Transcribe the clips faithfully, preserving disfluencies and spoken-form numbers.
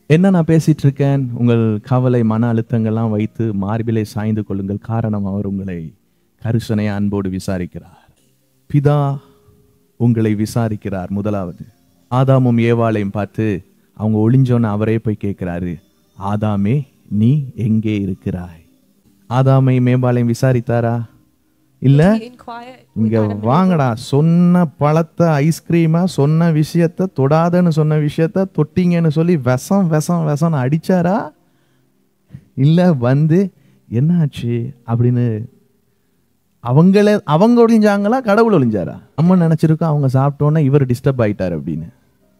என்ன நான் பேசிட்டு இருக்கேன்? உங்கள் கவலை மன அழுத்தங்கள்லாம் வைத்து மார்பிலை சாய்ந்து கொள்ளுங்கள், காரணம் அவர் உங்களை கருசனைய அன்போடு விசாரிக்கிறார். பிதா உங்களை விசாரிக்கிறார். முதலாவது ஆதாமும் ஏவாளையும் பார்த்து அவங்க ஒளிஞ்சோன்னு அவரே போய் கேட்கிறாரு, ஆதாமே நீ எங்கே இருக்கிறாய்? ஆதாமையும் ஏவாளையும் விசாரித்தாரா? இல்ல, இங்க வாங்கடா, சொன்ன பழத்தை ஐஸ்கிரீமா சொன்ன விஷயத்த தொடாதன்னு சொன்ன விஷயத்த தொட்டிங்கன்னு சொல்லி விஷம் விஷம் விஷம் அடிச்சாரா? இல்ல, வந்து என்னாச்சு அப்படின்னு அவங்கள அவங்க ஒளிஞ்சாங்களா, கடவுள் ஒளிஞ்சாரா? நம்ம நினைச்சிருக்கோம் அவங்க சாப்பிட்டோன்னா இவர் டிஸ்டர்ப் ஆயிட்டாரு அப்படின்னு.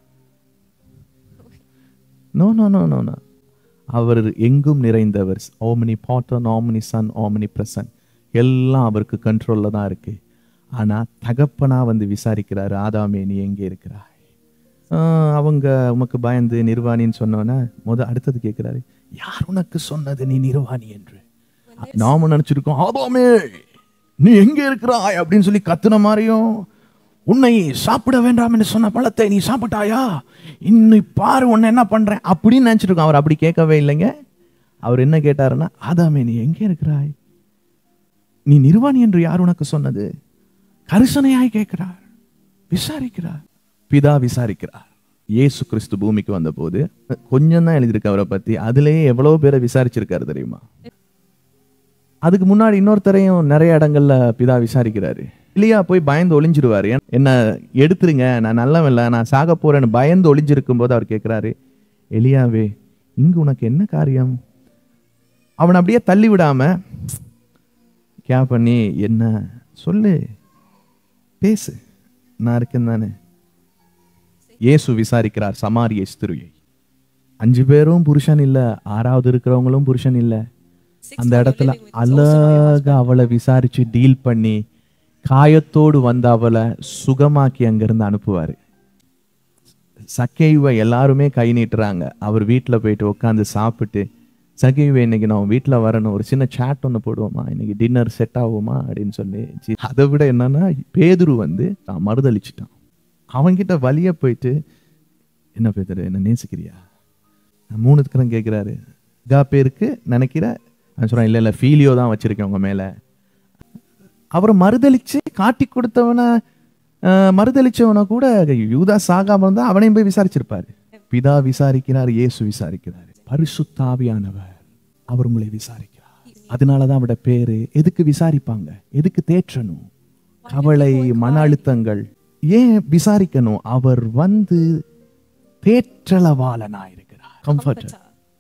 No no no no no அவர் எங்கும் நிறைந்தவர். ஓமினி பாட்டன், ஓமினி சன், ஓமினி பிரசன், எல்லாம் அவருக்கு கண்ட்ரோல்ல தான் இருக்கு. ஆனா தகப்பனா வந்து விசாரிக்கிறாரு, ஆதாமே நீ எங்கே இருக்கிறாய்? அவங்க உமக்கு பயந்து நிர்வாணின்னு சொன்னோன்னா முத அடுத்தது கேட்கிறாரு, யார் உனக்கு சொன்னது நீ நிர்வாணி என்று? நாம நினைச்சிருக்கோம் ஆதாமே நீ எங்கே இருக்கிறாய் அப்படின்னு சொல்லி கத்துன மாதிரியும், உன்னை சாப்பிட வேண்டாம் என்று சொன்ன பழத்தை நீ சாப்பிட்டாயா, இன்னும் பாரு உன்னை என்ன பண்றேன் அப்படின்னு நினைச்சிருக்கோம். அவர் அப்படி கேட்கவே இல்லைங்க. அவர் என்ன கேட்டாருன்னா, ஆதாமே நீ எங்கே இருக்கிறாய்? நீ நிர்வாணி என்று யார் உனக்கு சொன்னது? கரிசனையாய் கேட்கிறார், விசாரிக்கிறார். பிதா விசாரிக்கிறார். இயேசு கிறிஸ்து பூமிக்கு வந்த போது கொஞ்சம் தான் எழுதியிருக்கு அவரை பத்தி, அதுலயே எவ்வளவு பேரை விசாரிச்சிருக்காரு தெரியுமா? அதுக்கு முன்னாடி இன்னொருத்தரையும் நிறைய இடங்கள்ல பிதா விசாரிக்கிறாரு. எலியா போய் பயந்து ஒளிஞ்சிருவாரு, என்ன எடுத்துருங்க நான் நல்லவன் இல்லை நான் சாக போறேன்னு பயந்து ஒளிஞ்சிருக்கும் போது அவர் கேட்கிறாரு, எலியாவே இங்கு உனக்கு என்ன காரியம்? அவன் அப்படியே தள்ளி விடாம கே பண்ணி, என்ன சொல்லு, பேசு, நான் இருக்கேன் தானே. இயேசு விசாரிக்கிறார் சமாரிய ஸ்திரியை. அஞ்சு பேரும் புருஷன் இல்ல, ஆறாவது இருக்கிறவங்களும் புருஷன் இல்ல. அந்த இடத்துல அழகா அவளை விசாரிச்சு டீல் பண்ணி காயத்தோடு வந்த அவளை சுகமாக்கி அங்கிருந்து அனுப்புவாரு. சக்கேயுவை எல்லாருமே கை நீட்டுறாங்க. அவர் வீட்டுல போயிட்டு உட்காந்து சாப்பிட்டு, சகேயுவை இன்னைக்கு நான் வீட்டுல வரணும், ஒரு சின்ன சாட் ஒண்ணு போடுவோமா, இன்னைக்கு டின்னர் செட் ஆகுமா அப்படின்னு சொல்லி. அதை விட என்னன்னா, பேதுரு வந்து மறுதளிச்சுட்டான். அவன்கிட்ட வலிய போயிட்டு, என்ன பேதுரு என்ன நேசிக்கிறியா? மூணுத்துக்கு கேட்கிறாரு, கா பேருக்கு நினைக்கிற சொல்றேன், இல்ல இல்ல ஃபீலியோ தான் வச்சிருக்கேன் உங்க மேல. அவர் மறுதளிச்சு காட்டி கொடுத்தவன மறுதளிச்சவன கூட யூதா சாகாம இருந்தா அவனையும் போய் விசாரிச்சிருப்பாரு. பிதா விசாரிக்கிறார், இயேசு விசாரிக்கிறார், பரிசுத்த ஆவியானவர் அவர் உங்களை விசாரிக்கிறார். அதனாலதான் அவட பேரு. எதுக்கு விசாரிப்பாங்க? எதுக்கு தேற்றணும்? கவலை மன அழுத்தங்கள் ஏன் விசாரிக்கணும்? அவர் வந்து தேற்றளவாளனா இருக்கிறார், கம்ஃபர்டர்.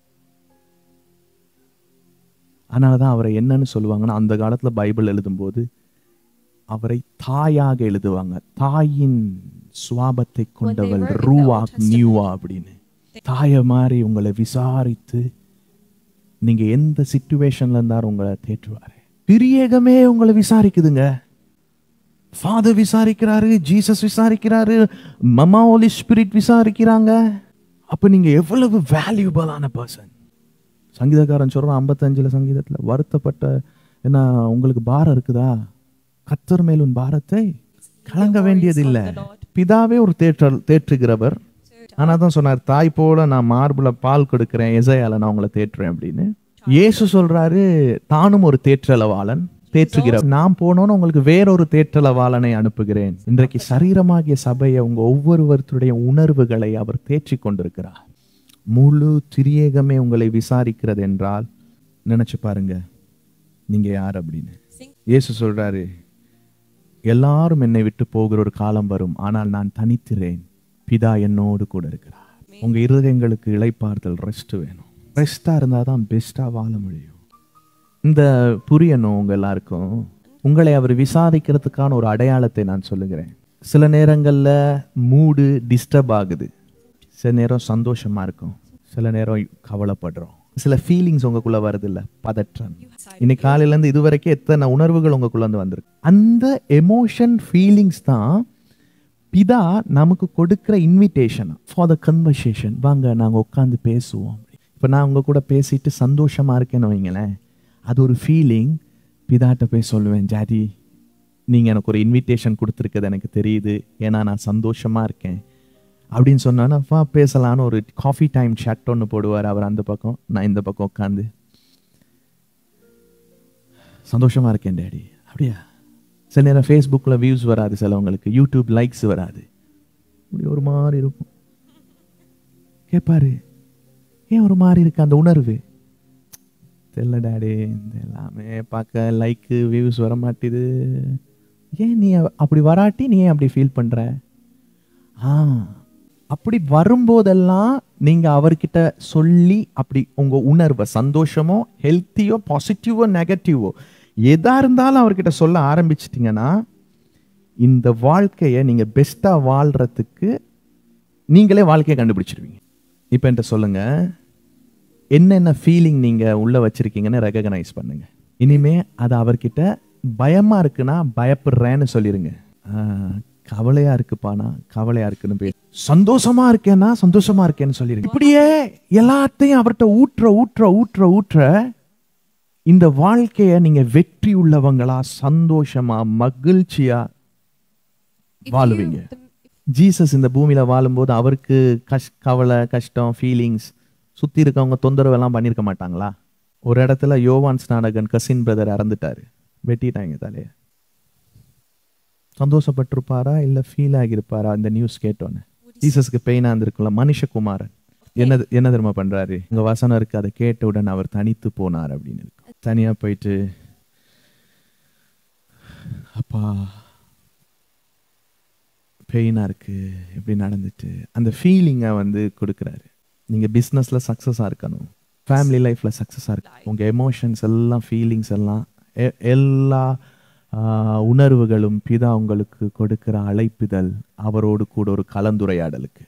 அதனாலதான் அவரை என்னன்னு சொல்லுவாங்கன்னா, அந்த காலத்துல பைபிள் எழுதும் போது அவரை தாயாக எழுதுவாங்க. தாயின் சுவாபத்தை கொண்டவள் ரூவா நியூவா அப்படின்னு. தாய மாதிரி உங்களை விசாரித்து நீங்க எந்த சிச்சுவேஷன்ல இருந்தாலும் உங்களை தேற்றுவாரு. திரியேகமே உங்களை விசாரிக்குதுங்க. ஃபாதர் விசாரிக்கிறாரு, ஜீசஸ் விசாரிக்கிறாரு, மமா ஹோலி ஸ்பிரிட் விசாரிக்கிறாங்க. அப்ப நீங்க எவ்வளவு வேல்யூபிளான பர்சன். சங்கீதக்காரன் சொல்றான் ஐம்பத்தஞ்சுல சங்கீதத்துல, வருத்தப்பட்ட என்ன உங்களுக்கு பாரம் இருக்குதா, கர்த்தர் மேல் உன் பாரத்தை கலங்க வேண்டியது இல்லை. பிதாவே ஒரு தேற்றல் தேற்றுகிறவர். ஆனா தான் சொன்னார், தாய் போல நான் மார்புல பால் கொடுக்கிறேன், எசையால நான் உங்களை தேற்றுறேன் அப்படின்னு. இயேசு சொல்றாரு, தானும் ஒரு தேற்றளவாளன், தேற்றுகிறவர். நான் போனோன்னு உங்களுக்கு வேறொரு தேற்றளவாளனை அனுப்புகிறேன். இன்றைக்கு சரீரமாகிய சபையை உங்க ஒவ்வொருவருடைய உணர்வுகளை அவர் தேற்றி கொண்டிருக்கிறார். முழு திரியேகமே உங்களை விசாரிக்கிறது என்றால் நினைச்சு பாருங்க நீங்க யார் அப்படின்னு. இயேசு சொல்றாரு, எல்லாரும் என்னை விட்டு போகிற ஒரு காலம் வரும், ஆனால் நான் தனித்திறேன், பிதா என்னோடு கூட இருக்கிறார். உங்க இருதயங்களுக்கு இளைப்பாறுதல், ரெஸ்ட் வேணும். ரெஸ்டா இருந்தாதான் பெஸ்டா வாழ முடியும். இந்த புரியணும் உங்க எல்லாருக்கும். உங்களை அவர் விசாரிக்கிறதுக்கான ஒரு அடையாளத்தை நான் சொல்லுகிறேன். சில நேரங்கள்ல மூடு டிஸ்டர்ப் ஆகுது, சில நேரம் சந்தோஷமா இருக்கும், சில நேரம் கவலைப்படுறோம், சில ஃபீலிங்ஸ் உங்களுக்குள்ள வருது இல்ல, பதற்றம். இன்னைக்கு காலையில இருந்து இதுவரைக்கும் எத்தனை உணர்வுகள் உங்களுக்குள்ள இருந்து வந்திருக்கு. அந்த எமோஷன் ஃபீலிங்ஸ் தான் பிதா நமக்கு கொடுக்கிற இன்விடேஷன் ஃபார் த கன்வர்சேஷன். வாங்க நாங்க உட்காந்து பேசுவோம். இப்ப நான் உங்க கூட பேசிட்டு சந்தோஷமா இருக்கேன்னு வைங்களேன், அது ஒரு ஃபீலிங். பிதாட்ட போய் சொல்லுவேன், ஜாதி நீங்க எனக்கு ஒரு இன்விடேஷன் கொடுத்துருக்குது எனக்கு தெரியுது, ஏன்னா நான் சந்தோஷமா இருக்கேன். அப்படின்னு சொன்னான்னு அப்பா பேசலான்னு ஒரு காஃபி டைம் chat ஒன்று போடுவார். அவர் அந்த பக்கம், நான் இந்த பக்கம் உட்காந்து சந்தோஷமா இருக்கேன் டேடி. அப்படியா? சில நேரம் ஃபேஸ்புக்கில் வியூஸ் வராது, சிலவங்களுக்கு யூடியூப் லைக்ஸ் வராது, இப்படி ஒரு மாதிரி இருக்கும். கேட்பாரு, ஏன் ஒரு மாதிரி இருக்கு அந்த உணர்வு? தெரியல டேடி, இந்த எல்லாமே பார்க்க லைக்கு வியூஸ் வர மாட்டேது. ஏன் நீ அப்படி வராட்டி நீ ஏன் அப்படி ஃபீல் பண்ற? ஆ, அப்படி வரும்போதெல்லாம் நீங்க அவர்கிட்ட சொல்லி அப்படி உங்க உணர்வை, சந்தோஷமோ ஹெல்த்தியோ பாசிட்டிவோ நெகட்டிவோ எதா இருந்தாலும் அவர்கிட்ட சொல்ல ஆரம்பிச்சிட்டிங்கன்னா இந்த வாழ்க்கையை நீங்க பெஸ்டா வாழ்றதுக்கு நீங்களே வாழ்க்கையை கண்டுபிடிச்சிருவீங்க. இப்போ என்கிட்ட சொல்லுங்க, என்னென்ன ஃபீலிங் நீங்க உள்ள வச்சிருக்கீங்கன்னு ரெகக்னைஸ் பண்ணுங்க. இனிமே அது அவர்கிட்ட பயமா இருக்குன்னா பயப்படுறேன்னு சொல்லிருங்க. கவலையா இருக்குப்பானா கவலையா இருக்குன்னு பேர், சந்தோஷமா இருக்கேன்னா சந்தோஷமா இருக்கேன்னு சொல்லிருங்க. இப்படியே எல்லாத்தையும் அவர்கிட்ட ஊற்ற ஊற்ற ஊற்ற ஊற்ற இந்த வாழ்க்கைய நீங்க வெற்றி உள்ளவங்களா, சந்தோஷமா, மகிழ்ச்சியா வாழுவீங்க. ஜீசஸ் இந்த பூமியில வாழும்போது அவருக்கு கஷ் கவலை கஷ்டம் ஃபீலிங்ஸ் சுத்தி இருக்கவங்க தொந்தரவு எல்லாம் பண்ணிருக்க மாட்டாங்களா? ஒரு இடத்துல யோவான் ஸ்நானகன் கசின் பிரதர் இறந்துட்டாரு, வெட்டிட்டாங்க தலைய. சந்தோஷப்பட்டிருப்பாரா இல்ல ஃபீல் ஆகியிருப்பாரா இந்த நியூஸ் கேட்டோன்னு? ஜீசஸ்க்கு பெயினா இருந்திருக்குல்ல. மனுஷகுமாரன் என்ன என்ன தெரியுமா பண்றாரு? உங்க வசனம் இருக்கு, அதை கேட்டவுடன் அவர் தனித்து போனார் அப்படின்னு இருக்கு. தனியா போயிட்டு அப்பா பெயினா இருக்கு இப்படி நடந்துட்டு அந்த ஃபீலிங்கை வந்து கொடுக்குறாரு. நீங்க பிஸ்னஸ்ல சக்சஸா இருக்கணும், ஃபேமிலி லைஃப்ல சக்சஸா இருக்கணும், உங்க எமோஷன்ஸ் எல்லாம் ஃபீலிங்ஸ் எல்லாம் எல்லா உணர்வுகளும் பிதா உங்களுக்கு கொடுக்கிற அழைப்புதல் அவரோடு கூட ஒரு கலந்துரையாடலுக்கு.